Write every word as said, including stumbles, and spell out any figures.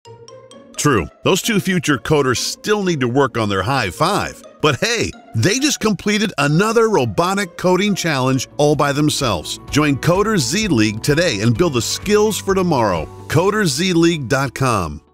True, those two future coders still need to work on their high five. But hey, they just completed another robotic coding challenge all by themselves. Join CoderZ League today and build the skills for tomorrow. Coder Z League dot com